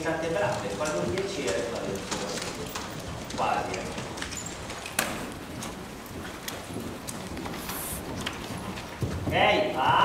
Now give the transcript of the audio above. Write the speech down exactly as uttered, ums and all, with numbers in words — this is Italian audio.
state brave, fanno un piacere fare il tuo. Quasi. Ok, va.